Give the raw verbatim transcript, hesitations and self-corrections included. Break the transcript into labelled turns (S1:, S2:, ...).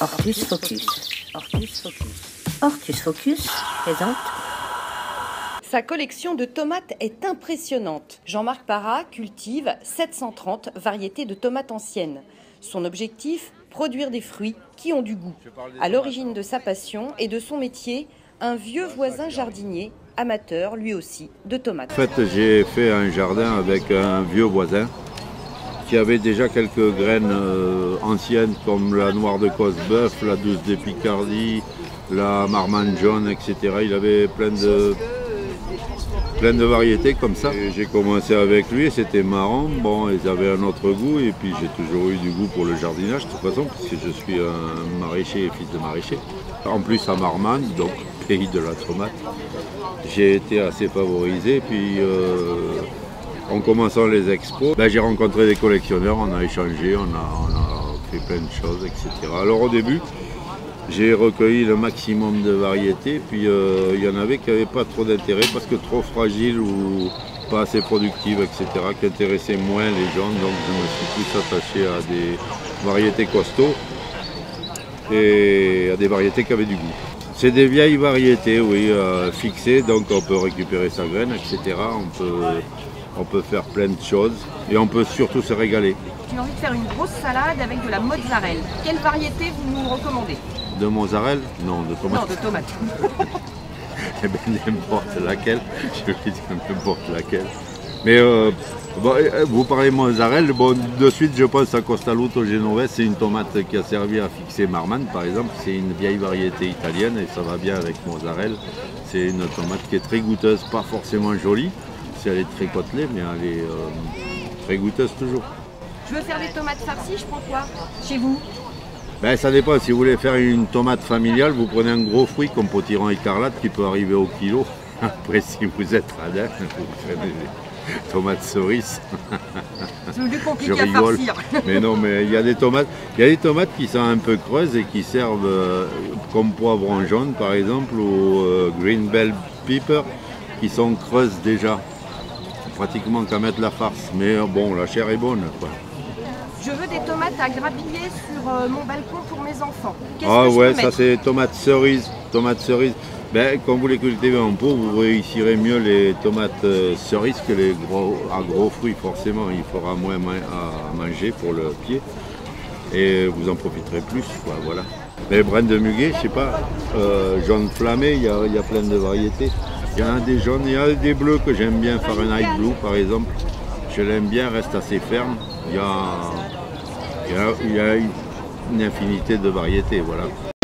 S1: Ortus Focus. Ortus Focus. Ortus Focus présente.
S2: Sa collection de tomates est impressionnante. Jean-Marc Parra cultive sept cent trente variétés de tomates anciennes. Son objectif, produire des fruits qui ont du goût. À l'origine de sa passion et de son métier, un vieux voisin jardinier, amateur lui aussi de tomates.
S3: En fait, j'ai fait un jardin avec un vieux voisin qui avait déjà quelques graines euh, anciennes comme la noire de Cosbeuf, la douce de Picardie, la marmande jaune, et cetera. Il avait plein de, plein de variétés comme ça. J'ai commencé avec lui et c'était marrant. Bon, ils avaient un autre goût et puis j'ai toujours eu du goût pour le jardinage de toute façon parce que je suis un maraîcher et fils de maraîcher. En plus à Marmande, donc pays de la tomate, j'ai été assez favorisé. Puis euh, en commençant les expos, ben, j'ai rencontré des collectionneurs, on a échangé, on a, on a fait plein de choses, et cetera. Alors au début, j'ai recueilli le maximum de variétés, puis euh, il y en avait qui n'avaient pas trop d'intérêt parce que trop fragiles ou pas assez productives, et cetera, qui intéressaient moins les gens. Donc je me suis plus attaché à des variétés costauds et à des variétés qui avaient du goût. C'est des vieilles variétés, oui, euh, fixées, donc on peut récupérer sa graine, et cetera. On peut, on peut faire plein de choses et on peut surtout se régaler.
S2: J'ai envie de faire une grosse salade avec de la mozzarella. Quelle variété vous nous recommandez?
S3: De mozzarella? Non, de tomates.
S2: Non, de tomates.
S3: Eh bien, n'importe laquelle, je vais dire n'importe laquelle. Mais euh, bon, vous parlez mozzarella, bon, de suite je pense à Costalotto Genovese, c'est une tomate qui a servi à fixer Marmande par exemple, c'est une vieille variété italienne et ça va bien avec mozzarella. C'est une tomate qui est très goûteuse, pas forcément jolie, si elle est très côtelée, mais elle est euh, très goûteuse toujours.
S2: Je veux faire des tomates farcies, je prends quoi chez vous?
S3: Ben, ça dépend, si vous voulez faire une tomate familiale, vous prenez un gros fruit comme potiron écarlate qui peut arriver au kilo. Après, si vous êtes radin, vous prenez des tomates cerises.
S2: C'est plus compliqué
S3: Je
S2: à
S3: rigole.
S2: farcir.
S3: Mais non, mais il y a des tomates, il y a des tomates qui sont un peu creuses et qui servent euh, comme poivron jaune par exemple, ou euh, green bell pepper, qui sont creuses déjà. Pratiquement qu'à mettre la farce, mais euh, bon, la chair est bonne, quoi.
S2: Je veux des tomates à grappiller sur euh, mon balcon pour mes enfants.
S3: Ah
S2: que
S3: ouais,
S2: je peux
S3: ça
S2: mettre?
S3: c'est tomates cerises. Tomates cerises. Ben, quand vous les cultivez en pot, vous réussirez mieux les tomates euh, cerises que les gros, à gros fruits, forcément. Il faudra moins à manger pour le pied et vous en profiterez plus, quoi, voilà. Les brins de muguet, je sais pas, euh, jaune flammé, il y a, il y a plein de variétés. Il y en a des jaunes, il y a des bleus que j'aime bien, Fahrenheit Blue par exemple. Je l'aime bien, reste assez ferme. Il y a, il y a, il y a une infinité de variétés, voilà.